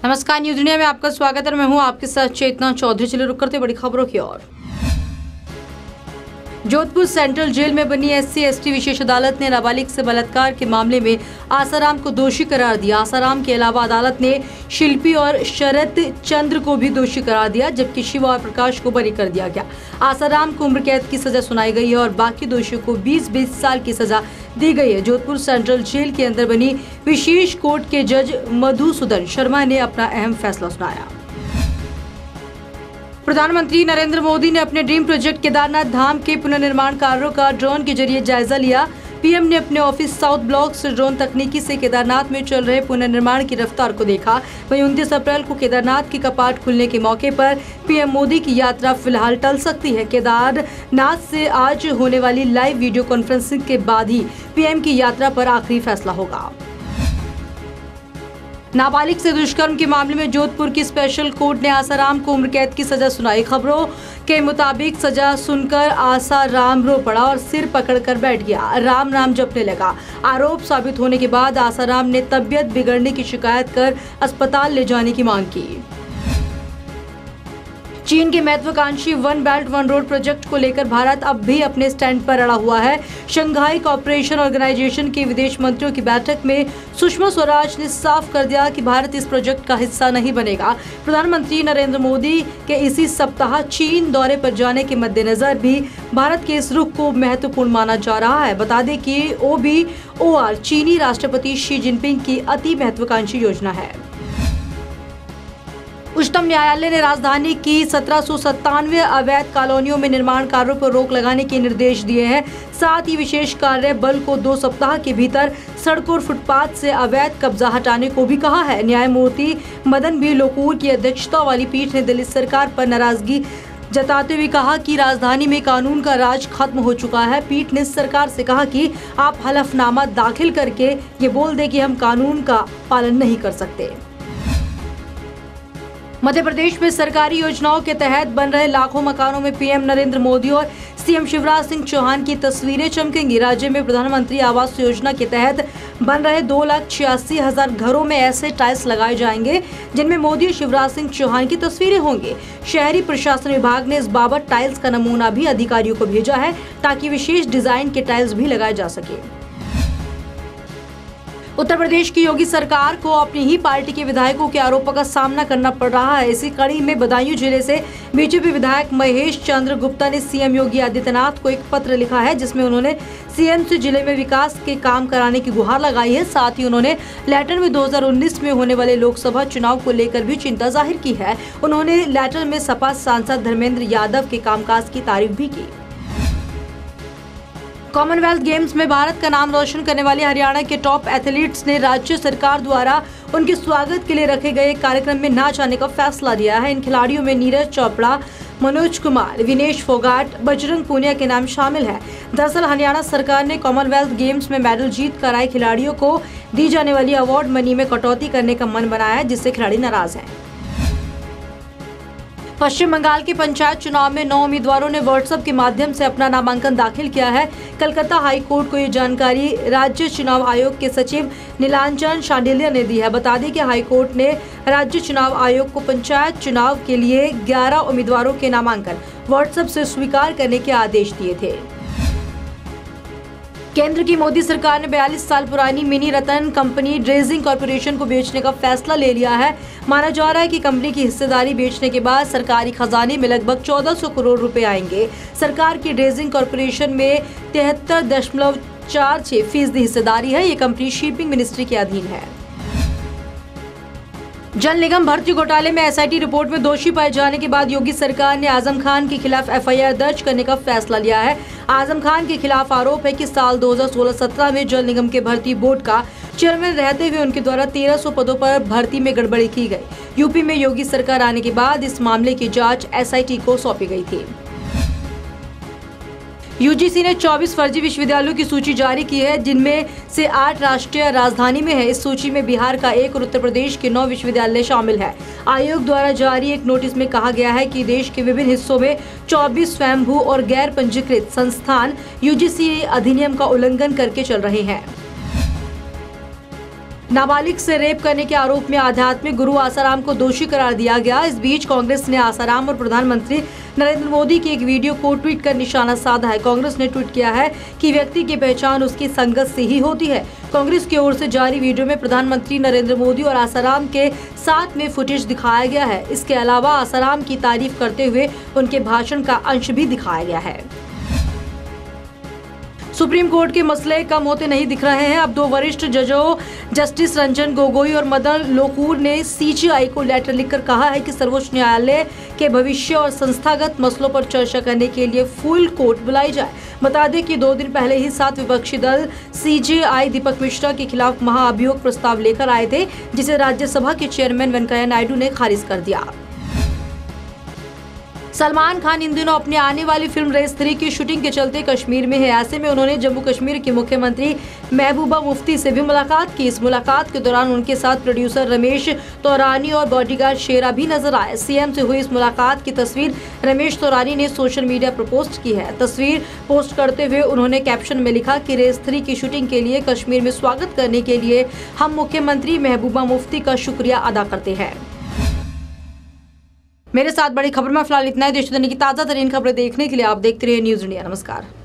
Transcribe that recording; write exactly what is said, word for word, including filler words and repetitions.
नमस्कार, news India में आपका स्वागत है। मैं हूं आपके साथ चेतना चौधरी। चलिए रुक करते बड़ी खबरों की ओर। जोधपुर सेंट्रल जेल में बनी एससी एसटी विशेष अदालत ने नाबालिग से बलात्कार के मामले में आसाराम को दोषी करार दिया। आसाराम के अलावा अदालत ने शिल्पी और शरत चंद्र को भी दोषी करार दिया, जबकि शिवा और प्रकाश को बरी कर दिया गया। आसाराम को उम्र कैद की सजा सुनाई गई है और बाकी दोषियों को बीस बीस साल की सजा दी गई है। जोधपुर सेंट्रल जेल के अंदर बनी विशेष कोर्ट के जज मधुसूदन शर्मा ने अपना अहम फैसला सुनाया। प्रधानमंत्री नरेंद्र मोदी ने अपने ड्रीम प्रोजेक्ट केदारनाथ धाम के पुनर्निर्माण कार्यों का ड्रोन के जरिए जायजा लिया। पीएम ने अपने ऑफिस साउथ ब्लॉक से ड्रोन तकनीकी से केदारनाथ में चल रहे पुनर्निर्माण की रफ्तार को देखा। वहीं उनतीस अप्रैल को केदारनाथ की कपाट खुलने के मौके पर पीएम मोदी की यात्रा फिलहाल टल सकती है। केदारनाथ से आज होने वाली लाइव वीडियो कॉन्फ्रेंसिंग के बाद ही पीएम की यात्रा पर आखिरी फैसला होगा। नाबालिग से दुष्कर्म के मामले में जोधपुर की स्पेशल कोर्ट ने आसाराम को उम्र कैद की सजा सुनाई। खबरों के मुताबिक सजा सुनकर आसाराम रो पड़ा और सिर पकड़कर बैठ गया। राम राम जपने लगा। आरोप साबित होने के बाद आसाराम ने तबीयत बिगड़ने की शिकायत कर अस्पताल ले जाने की मांग की। चीन के महत्वाकांक्षी One Belt One Road project को लेकर भारत अब भी अपने स्टैंड पर अड़ा हुआ है। शंघाई कोऑपरेशन ऑर्गेनाइजेशन के विदेश मंत्रियों की बैठक में सुषमा स्वराज ने साफ कर दिया कि भारत इस प्रोजेक्ट का हिस्सा नहीं बनेगा। प्रधानमंत्री नरेंद्र मोदी के इसी सप्ताह चीन दौरे पर जाने के मद्देनजर भी भारत के इस रुख को महत्वपूर्ण माना जा रहा है। बता दें कि ओ बी ओ आर चीनी राष्ट्रपति शी जिनपिंग की अति महत्वाकांक्षी योजना है। उच्चतम न्यायालय ने राजधानी की सत्रह सौ सत्तानवे अवैध कॉलोनियों में निर्माण कार्यों पर रोक लगाने के निर्देश दिए हैं। साथ ही विशेष कार्य बल को दो सप्ताह के भीतर सड़कों और फुटपाथ से अवैध कब्जा हटाने को भी कहा है। न्यायमूर्ति मदन बी लोकुर की अध्यक्षता वाली पीठ ने दिल्ली सरकार पर नाराजगी जताते हुए कहा कि राजधानी में कानून का राज खत्म हो चुका है। पीठ ने सरकार से कहा कि आप हलफनामा दाखिल करके ये बोल दें कि हम कानून का पालन नहीं कर सकते। मध्य प्रदेश में सरकारी योजनाओं के तहत बन रहे लाखों मकानों में पीएम नरेंद्र मोदी और सीएम शिवराज सिंह चौहान की तस्वीरें चमकेंगी। राज्य में प्रधानमंत्री आवास योजना के तहत बन रहे दो लाख छियासी हजार घरों में ऐसे टाइल्स लगाए जाएंगे जिनमें मोदी और शिवराज सिंह चौहान की तस्वीरें होंगी। शहरी प्रशासन विभाग ने इस बाबत टाइल्स का नमूना भी अधिकारियों को भेजा है ताकि विशेष डिजाइन के टाइल्स भी लगाए जा सके। उत्तर प्रदेश की योगी सरकार को अपनी ही पार्टी के विधायकों के आरोपों का सामना करना पड़ रहा है। इसी कड़ी में बदायूं जिले से बीजेपी विधायक महेश चंद्र गुप्ता ने सीएम योगी आदित्यनाथ को एक पत्र लिखा है, जिसमें उन्होंने सीएम से जिले में विकास के काम कराने की गुहार लगाई है। साथ ही उन्होंने लेटर में दो हज़ार उन्नीस में होने वाले लोकसभा चुनाव को लेकर भी चिंता जाहिर की है। उन्होंने लेटर में सपा सांसद धर्मेंद्र यादव के कामकाज की तारीफ भी की। कॉमनवेल्थ गेम्स में भारत का नाम रोशन करने वाले हरियाणा के टॉप एथलीट्स ने राज्य सरकार द्वारा उनके स्वागत के लिए रखे गए कार्यक्रम में ना जाने का फैसला लिया है। इन खिलाड़ियों में नीरज चोपड़ा, मनोज कुमार, विनेश फोगाट, बजरंग पूनिया के नाम शामिल है। दरअसल हरियाणा सरकार ने कॉमनवेल्थ गेम्स में मेडल जीत कर आए खिलाड़ियों को दी जाने वाली अवार्ड मनी में कटौती करने का मन बनाया है, जिससे खिलाड़ी नाराज हैं। पश्चिम बंगाल के पंचायत चुनाव में नौ उम्मीदवारों ने व्हाट्सएप के माध्यम से अपना नामांकन दाखिल किया है। कलकत्ता हाई कोर्ट को ये जानकारी राज्य चुनाव आयोग के सचिव नीलांजन शांडिल्य ने दी है। बता दें कि हाई कोर्ट ने राज्य चुनाव आयोग को पंचायत चुनाव के लिए ग्यारह उम्मीदवारों के नामांकन व्हाट्सएप से स्वीकार करने के आदेश दिए थे। केंद्र की मोदी सरकार ने बयालीस साल पुरानी mini Ratan company dredging corporation को बेचने का फैसला ले लिया है। माना जा रहा है कि कंपनी की हिस्सेदारी बेचने के बाद सरकारी खजाने में लगभग चौदह सौ करोड़ रुपए आएंगे। सरकार की ड्रेजिंग कॉर्पोरेशन में तिहत्तर दशमलव चार छह फीसदी हिस्सेदारी है। ये कंपनी शिपिंग मिनिस्ट्री के अधीन है। जल निगम भर्ती घोटाले में एसआईटी रिपोर्ट में दोषी पाए जाने के बाद योगी सरकार ने आजम खान के खिलाफ एफआईआर दर्ज करने का फैसला लिया है। आजम खान के खिलाफ आरोप है कि साल दो हज़ार सोलह सत्रह में जल निगम के भर्ती बोर्ड का चेयरमैन रहते हुए उनके द्वारा तेरह सौ पदों पर भर्ती में गड़बड़ी की गई। यूपी में योगी सरकार आने के बाद इस मामले की जांच एसआईटी को सौंपी गई थी। यूजीसी ने चौबीस फर्जी विश्वविद्यालयों की सूची जारी की है, जिनमें से आठ राष्ट्रीय राजधानी में है। इस सूची में बिहार का एक और उत्तर प्रदेश के नौ विश्वविद्यालय शामिल है। आयोग द्वारा जारी एक नोटिस में कहा गया है कि देश के विभिन्न हिस्सों में चौबीस स्वयंभू और गैर पंजीकृत संस्थान यूजीसी अधिनियम का उल्लंघन करके चल रहे हैं। नाबालिग से रेप करने के आरोप में आध्यात्मिक गुरु आसाराम को दोषी करार दिया गया। इस बीच कांग्रेस ने आसाराम और प्रधानमंत्री नरेंद्र मोदी की एक वीडियो को ट्वीट कर निशाना साधा है। कांग्रेस ने ट्वीट किया है कि व्यक्ति की पहचान उसकी संगत से ही होती है। कांग्रेस की ओर से जारी वीडियो में प्रधानमंत्री नरेंद्र मोदी और आसाराम के साथ में फुटेज दिखाया गया है। इसके अलावा आसाराम की तारीफ करते हुए उनके भाषण का अंश भी दिखाया गया है। सुप्रीम कोर्ट के मसले कम होते नहीं दिख रहे हैं। अब दो वरिष्ठ जजों जस्टिस रंजन गोगोई और मदन लोकुर ने सीजेआई को लेटर लिखकर कहा है कि सर्वोच्च न्यायालय के भविष्य और संस्थागत मसलों पर चर्चा करने के लिए फुल कोर्ट बुलाई जाए। बता दें कि दो दिन पहले ही सात विपक्षी दल सीजेआई दीपक मिश्रा के खिलाफ महाअभियोग प्रस्ताव लेकर आए थे, जिसे राज्यसभा के चेयरमैन वेंकैया नायडू ने खारिज कर दिया। सलमान खान इन दिनों अपनी आने वाली फिल्म रेस थ्री की शूटिंग के चलते कश्मीर में है। ऐसे में उन्होंने जम्मू कश्मीर के मुख्यमंत्री महबूबा मुफ्ती से भी मुलाकात की। इस मुलाकात के दौरान उनके साथ प्रोड्यूसर रमेश तौरानी और बॉडीगार्ड शेरा भी नजर आए। सीएम से हुई इस मुलाकात की तस्वीर रमेश तौरानी ने सोशल मीडिया पर पोस्ट की है। तस्वीर पोस्ट करते हुए उन्होंने कैप्शन में लिखा कि रेस थ्री की शूटिंग के लिए कश्मीर में स्वागत करने के लिए हम मुख्यमंत्री महबूबा मुफ्ती का शुक्रिया अदा करते हैं। मेरे साथ बड़ी खबर में फिलहाल इतना ही। देश दुनिया की ताजा तरीन खबरें देखने के लिए आप देखते रहिए न्यूज इंडिया। नमस्कार।